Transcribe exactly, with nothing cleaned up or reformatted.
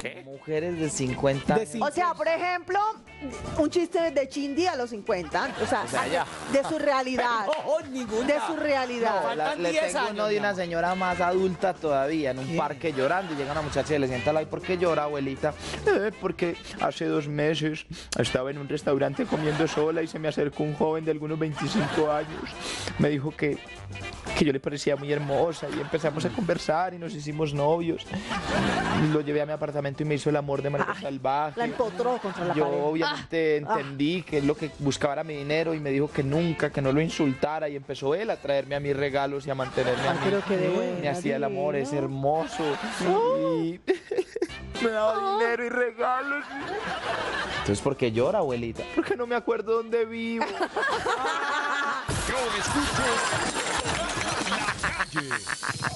¿Qué? Mujeres de cincuenta De años. cincuenta. O sea, por ejemplo, un chiste de Chindi a los cincuenta. O sea, O sea, ya. de su realidad. No, ninguna. De su realidad. No, La- faltan le diez tengo años, uno de mi una amor. señora más adulta todavía en un ¿Qué? parque llorando y llega una muchacha y le sienta al lado. ¿Y por qué llora, abuelita? "Eh, porque hace dos meses estaba en un restaurante comiendo sola y se me acercó un joven de algunos veinticinco años. Me dijo que, que yo le parecía muy hermosa y empezamos a conversar y nos hicimos novios. Lo llevé a mi apartamento y me hizo el amor de manera Ay, salvaje. La empotró contra la Yo pared. obviamente Ah. entendí que lo que buscaba era mi dinero y me dijo que nunca, que no lo insultara y empezó él a traerme a mis regalos y a mantenerme a Ay, mí. pero qué de buena, Me hacía el amor, es divino. hermoso. Y me daba dinero y regalos. Entonces, ¿por qué llora, abuelita? Porque no me acuerdo dónde vivo. Yo escucho La Calle.